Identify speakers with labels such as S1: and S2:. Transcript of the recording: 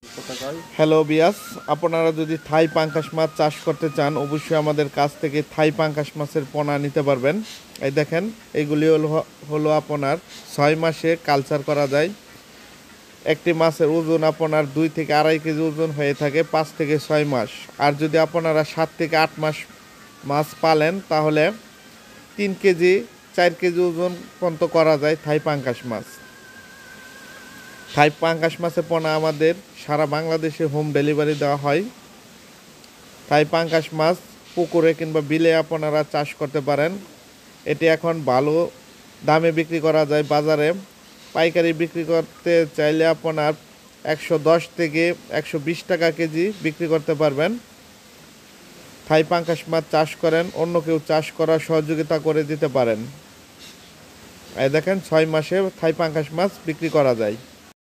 S1: Hello বিয়াস, আপনারা যদি থাই পাঙ্গাস মাছ চাষ করতে চান অবশ্যই আমাদের কাছ থেকে থাই পাঙ্গাস মাছের পোনা নিতে পারবেন। এই দেখেন, এইগুলি হলো আপনার 6 মাসে কালচার করা যায়। একটি মাছের ওজন আপনার 2 থেকে 2.5 কেজি ওজন হয়ে থাকে 5 থেকে 6 মাস। আর যদি আপনারা 7 থেকে 8 মাস মাছ পালেন তাহলে 3 কেজি 4 কেজি ওজন পর্যন্ত করা যায় থাই পাঙ্গাস মাছ। থাই পাঙ্গাস মাছের পোনা আমাদের সারা বাংলাদেশে হোম ডেলিভারি দেওয়া হয়। থাই পাঙ্গাস মাছ পুকুরে কিংবা বিলে আপনারা চাষ করতে পারেন। এটি এখন ভালো দামে বিক্রি করা যায় বাজারে। পাইকারি বিক্রি করতে চাইলে আপনার 110 থেকে 120 টাকা কেজি বিক্রি করতে পারবেন। থাই পাঙ্গাস মাছ চাষ করেন, অন্য কেউ চাষ করার সহযোগিতা করে দিতে পারেন। এই দেখেন, 6 মাসে থাই পাঙ্গাস মাছ বিক্রি করা যায়।